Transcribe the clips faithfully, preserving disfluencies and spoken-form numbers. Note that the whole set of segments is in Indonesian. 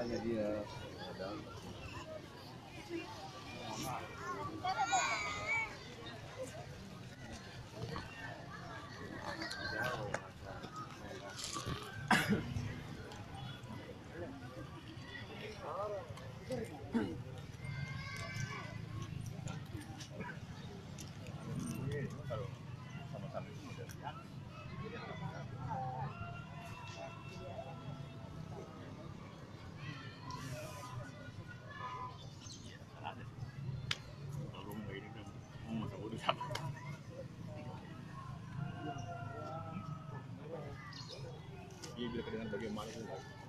Makanya dia ada. Dia bila dengan bagaimana itu.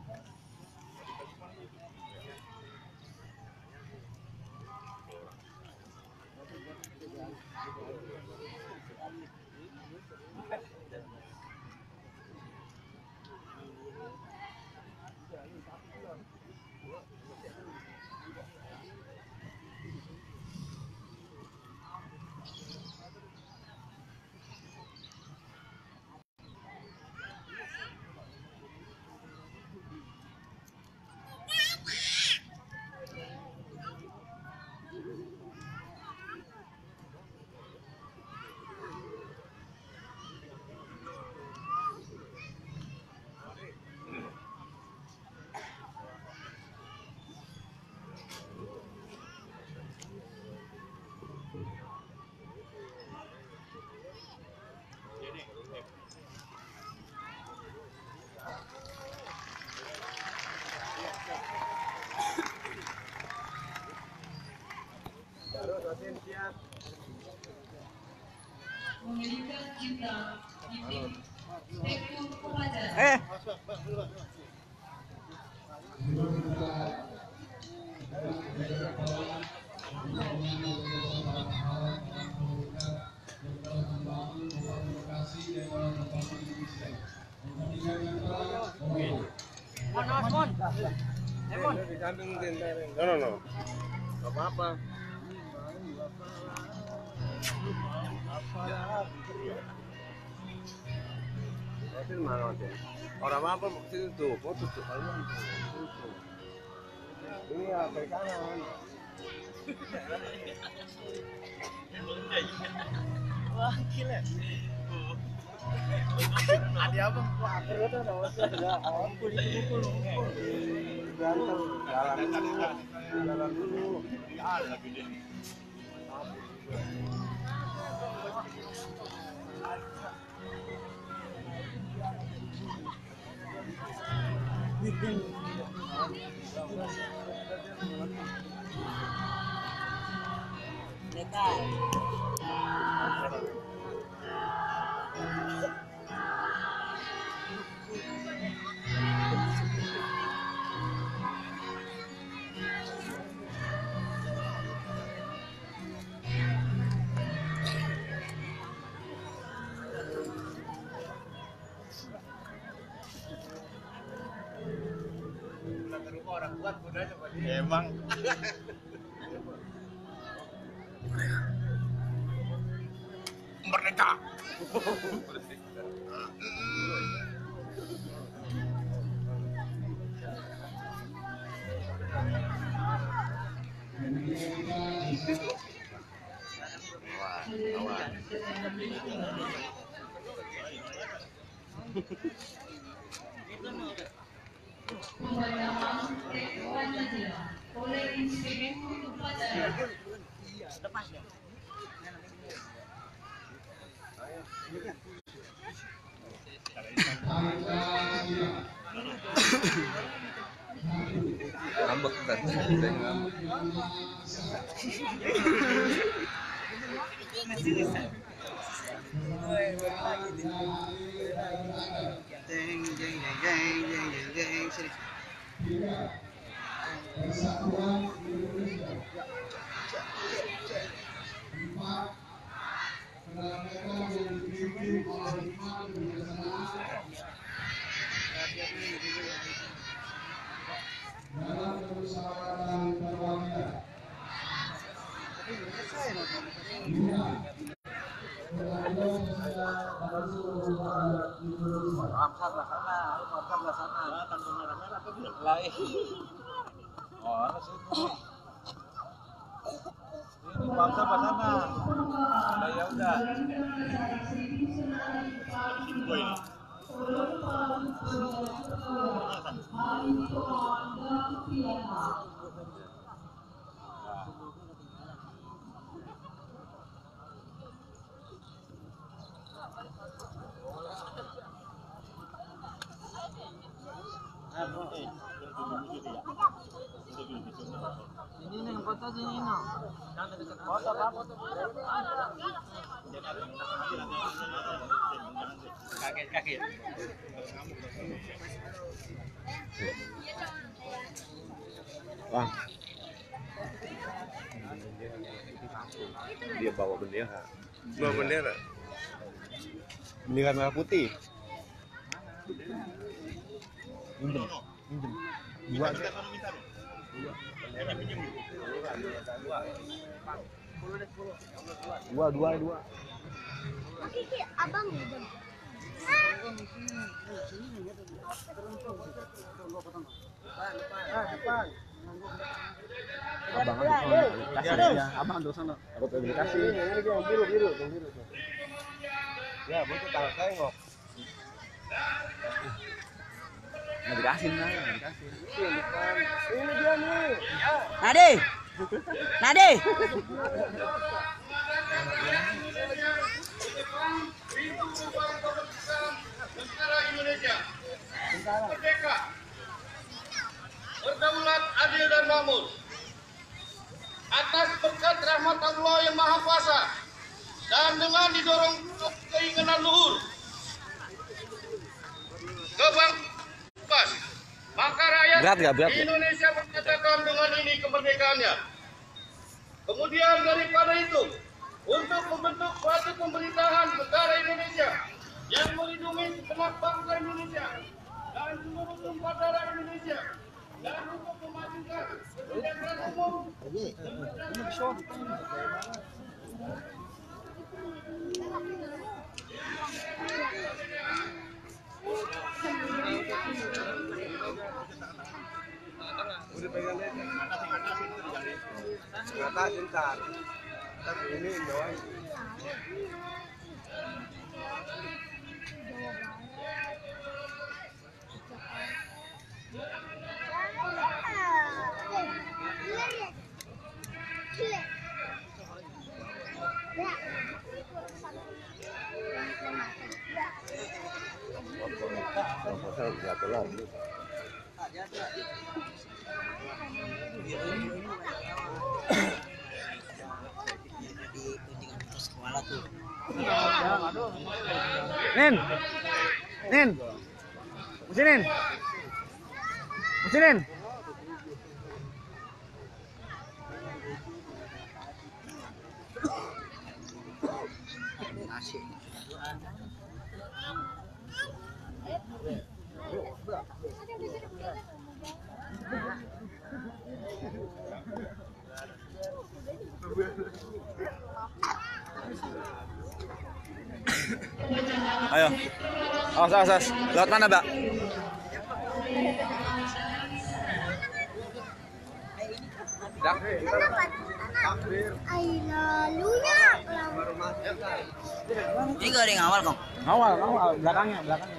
Mengirimkan cinta Teguh Kopaja. Eh. Mon, Mon, Mon. Eh, Mon. Di samping tenda. No, no, no. Enggak apa-apa. Itu mana aja? Orang apa itu tuh? Foto tuh kalian. Ini ya ke kanan. Wah, gila. Ada apa? Wah, perut ada ada. Oh, pukul-pukul. Jalan dulu. Jalan dulu. Jalan gede. Orang kuat kudanya Pak. Emang. Merdeka. Pembayaran Teguh Kopaja oleh Inspektur Upacara. Lepas ya. Ngambek kan, saya ngambek. Jeng jeng jeng jeng jeng jeng sini. Persatuan Indonesia. Empat, mereka yang dipimpin oleh Imam Kebijaksanaan dalam permusyawaratan perwakilan. Dua, perwakilan saya pada seluruh rakyat Indonesia. Ramsar lah sana, ramsar lah sana. Kan merah-merah apa belum? Lain. Oh, sini. Ini bangsa apa sana? Udah ya udah. Gue ini. Ini nih foto sini no. Foto apa foto? Kaget kaget. Wah. Dia bawa bendera. Bawa bendera. Bendera merah putih. Minjem. Minjem. Dua. Dua, dua, dua. Oke, abang minjem. Abang kasih ya, abang terus sana. Aku pengen dikasih. Ini yang biru, biru, yang biru. Ya, butuh tahu tengok. Nggak dikasih, nah, nggak dikasih. Ini dia nih. Nade. Nade. Negara Indonesia merdeka, berdaulat, adil dan makmur. Atas berkat rahmat Allah yang Maha Kuasa dan dengan didorong keinginan luhur kebangkitan, maka rakyat Berat nggak, berat nggak? Indonesia menyatakan dengan ini kemerdekaannya. Kemudian daripada itu, untuk membentuk suatu pemerintahan negara Indonesia yang melindungi segenap bangsa Indonesia dan seluruh tumpah darah Indonesia, dan untuk memajukan kesejahteraan umum. Udah pegang deh. Kata cinta. Tapi ini doang. Nin. Nin. Musinin. Musinin. Ayo. Awas, awas, awas. Lewat mana, Mbak? Haleluya. Ini goreng awal kok. Awal, awal, belakangnya, belakangnya.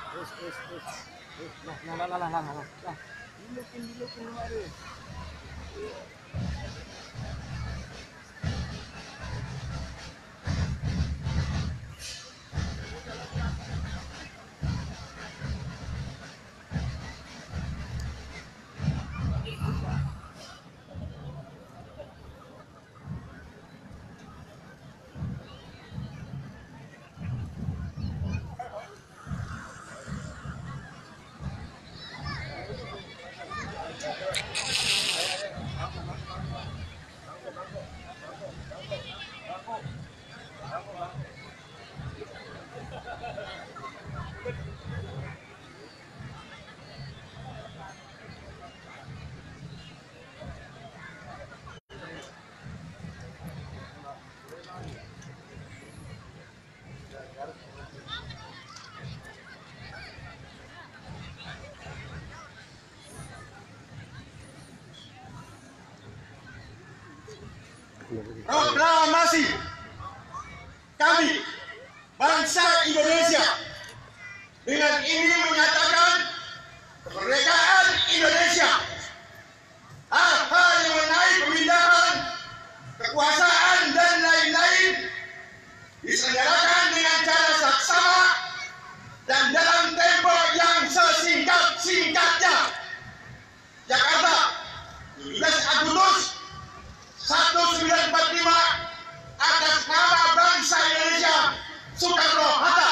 Terus, terus, terus. Terus, lah, lah, lah, lah, lah, lah, lah. Dilukin, dilukin, mari. Proklamasi kami bangsa Indonesia dengan ini menyatakan kemerdekaan Indonesia. Hal-hal yang mengenai pemindahan kekuasaan dan lain-lain diselenggarakan dengan cara saksama dan dalam tempo yang sesingkat-singkatnya. Jakarta, tujuh belas Agustus seribu sembilan ratus empat puluh lima, atas nama bangsa Indonesia, Soekarno-Hatta.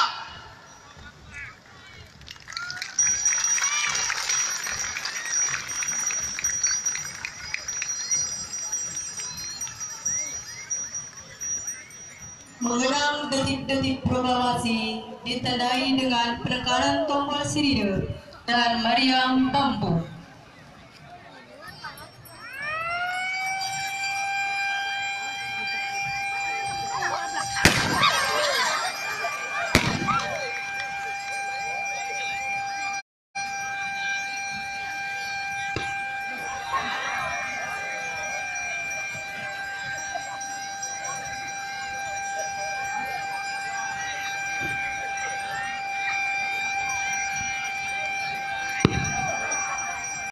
Mengenang detik-detik proklamasi ditandai dengan penekanan tombol sirine dan meriam bambu.